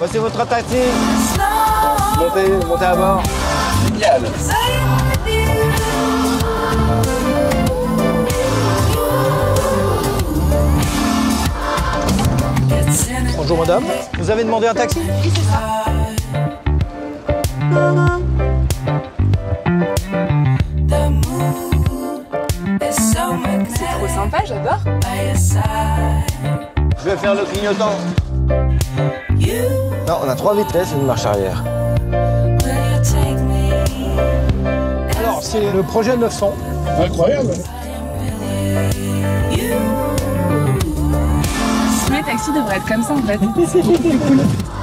Passez votre taxi. Montez à bord. Génial. Bonjour madame, vous avez demandé un taxi? Oui, c'est ça. C'est trop sympa, j'adore. Je vais faire le clignotant. Non, on a 3 vitesses et une marche arrière. Alors, c'est le projet 900. Incroyable. Tous les taxis devraient être comme ça en fait.